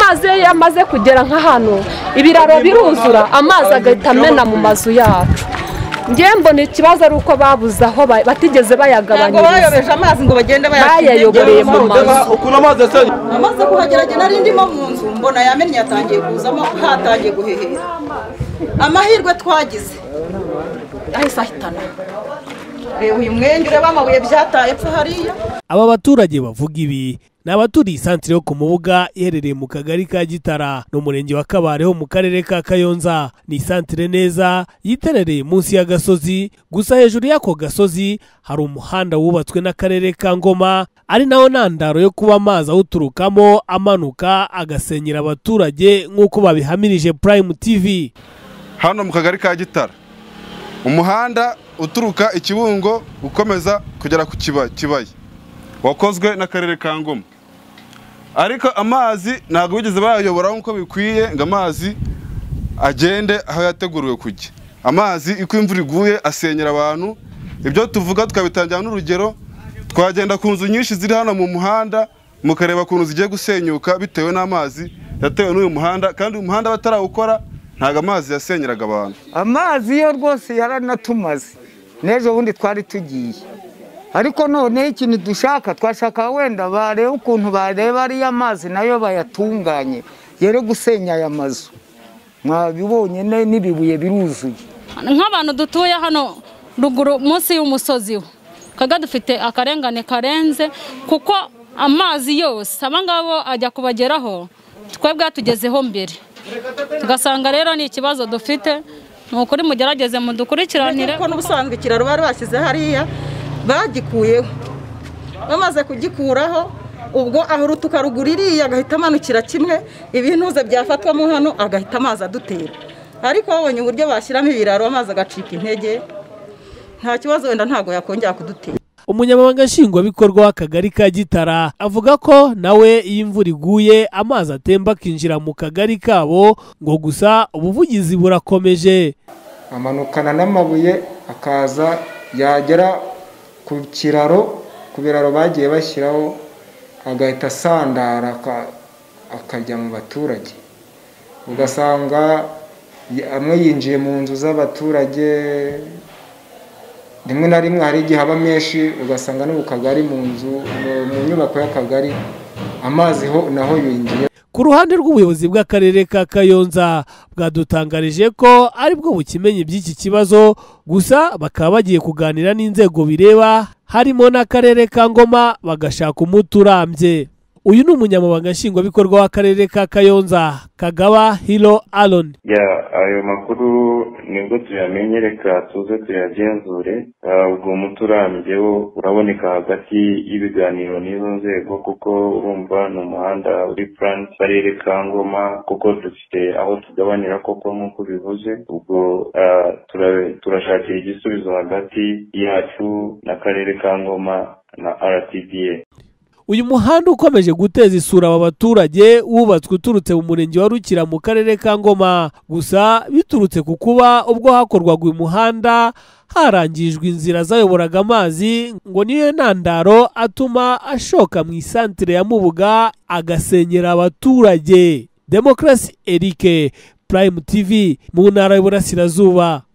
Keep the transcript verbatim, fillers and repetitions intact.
amazi yamaze kugera nka hano ibiraro biruzura amazi agahita amena mu mazu yacu. Ngiye mbona ikibazo ari uko babuze aho batigeze bayagabanyiriza. Ntabwo bayobeje amazi ngo bagende bayayoboreye mu mazu. Ukuna amazi asenye. Amaze kuhagerage nari ndimo mu nzu mbona yamenye yatangiye kuzamo hatangiye guhehera. Amahirwe twagize ahise ahitana. Uyu mwenge ureba amabuye byataye pfa hariya. Aba baturage bavuga ibi n'abaturiye isantere yo ku Mubuga iherereye mu kagari ka Gitara no murenge wa Kabareho mu karere ka Kayonza. Ni isantere neza yiterereye munsi ya gasozi, gusa hejuru y'ako gasozi hari umuhanda wubatswe n'akarere ka Ngoma, ari naho ntandaro yo kuba amazi awuturukamo amanuka agasenyera abaturage nk'uko babihamirije Prime T V. Hano mu kagari ka Gitara umuhanda uturuka Ikibungo ukomeza kugera ku Kibaye wakozwe n'akarere ka Ngoma, ariko amazi ntabwo bigeze bayayobora nk'uko bikwiye ngo amazi agende aho yateguriwe kujya. Amazi iko imvura iguye asenyera abantu. Ibyo tuvuga tukabitangira n'urugero, twagenda ku nzu nyinshi ziri hano mu muhanda mukareba kuntu zigiye gusenyuka bitewe n'amazi yatewe n'uyu muhanda, kandi uyu muhanda batarawukora ntago amazi yasenyeraga abantu. Amazi yo rwose yaranatumaze nejo bundi twari tugiye, ariko none ikintu dushaka twashaka wenda bareba ukuntu bareba ari amazi nayo bayatunganye yere gusenya aya mazu. Mwabibonye n'ibibuye biruzuye. Nk'abantu dutuye hano ruguru munsi y'umusozi kaga dufite akarengane karenze, kuko amazi yose abangabo ajya kubageraho twebwe tugezeho mbere, tugasanga rero ni ikibazo dufite. Nukuri mugerageze mudukurikiranire ko n'ubusanzwe kiraro bari bashyize hariya bagikuyeho, bamaze kugikuraho ubwo aho tukaruguririye agahita amanukira kimwe ibintuze byafatwamo hano agahita amazi adutera, ariko babonye uburyo bashyiramo ibiraro amazi agacika intege nta kibazo wenda ntago yakongera kudutera. Umunyamabanga nshingwabikorwa w'akagari ka Gitara avuga ko nawe iyo imvura iguye amazi atemba akinjira mu kagari kabo, ngo gusa ubuvugizi burakomeje. Amanukana n'amabuye akaza yagera ku kiraro, ku biraro bagiye bashyiraho agahita sandara akajya mu baturage, ugasanga amwe yinjiye mu nzu z'abaturage. Rimwe na rimwe hari igihe aba menshi ugasanga no mu kagari mu nzu mu nyubako y'akagari amazi ho naho yinjiye. Ku ruhande rw'ubuyobozi bw'akarere ka Kayonza bwadutangarije ko aribwo bukimenye by'iki kibazo, gusa bakaba bagiye kuganira n'inzego bireba harimo n'akarere ka Ngoma bagashaka umuti urambye. Uyu ni umunyamabanga nshingwabikorwa w'akarere ka Kayonza Kagaba Hilo Alon. Ya ayo makuru nibwo tuyamenyereka tuze tuyagenzure. Ubwo umuti urambyeho uraboneka hagati y'ibiganiro n'izo nzego, kuko urumva ni umuhanda uri plan karere ka Ngoma, kuko dufite aho tugabanira koko nk'uko bivuze. Ubwo turashakira igisubizo hagati yacu n'akarere ka Ngoma na R T D A. Uyu muhanda ukomeje guteza isura aba baturage wubatswe uturutse mu murenge wa Rukira mu karere ka Ngoma, gusa biturutse ku kuba ubwo hakorwaga uyu muhanda harangijwe inzira zayoboraga amazi, ngo niyo ntandaro atuma ashoka mu isantere ya Mubuga agasenyera abaturage. Demokrasi Eric, Prime T V mu ntara y'Uburasirazuba.